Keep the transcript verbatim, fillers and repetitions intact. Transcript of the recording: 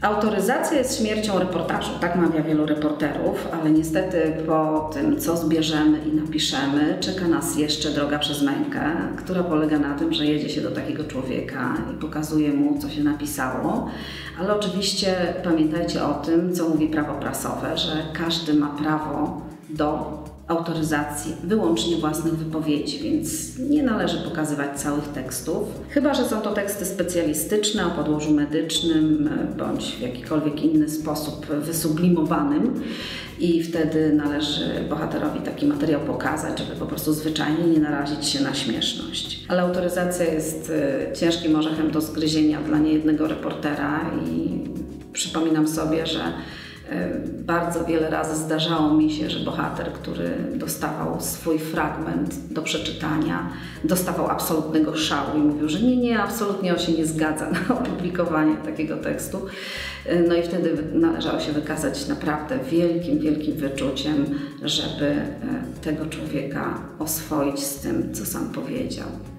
Autoryzacja jest śmiercią reportażu, tak mawia wielu reporterów, ale niestety po tym, co zbierzemy i napiszemy, czeka nas jeszcze droga przez mękę, która polega na tym, że jedzie się do takiego człowieka i pokazuje mu, co się napisało, ale oczywiście pamiętajcie o tym, co mówi prawo prasowe, że każdy ma prawo do autoryzacji wyłącznie własnych wypowiedzi, więc nie należy pokazywać całych tekstów, chyba że są to teksty specjalistyczne o podłożu medycznym bądź w jakikolwiek inny sposób wysublimowanym i wtedy należy bohaterowi taki materiał pokazać, żeby po prostu zwyczajnie nie narazić się na śmieszność. Ale autoryzacja jest ciężkim orzechem do zgryzienia dla niejednego reportera i przypominam sobie, że bardzo wiele razy zdarzało mi się, że bohater, który dostawał swój fragment do przeczytania, dostawał absolutnego szału i mówił, że nie, nie, absolutnie on się nie zgadza na opublikowanie takiego tekstu. No i wtedy należało się wykazać naprawdę wielkim, wielkim wyczuciem, żeby tego człowieka oswoić z tym, co sam powiedział.